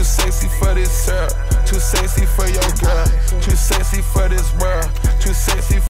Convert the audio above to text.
Too sexy for this syrup, too sexy for your girl, too sexy for this world, too sexy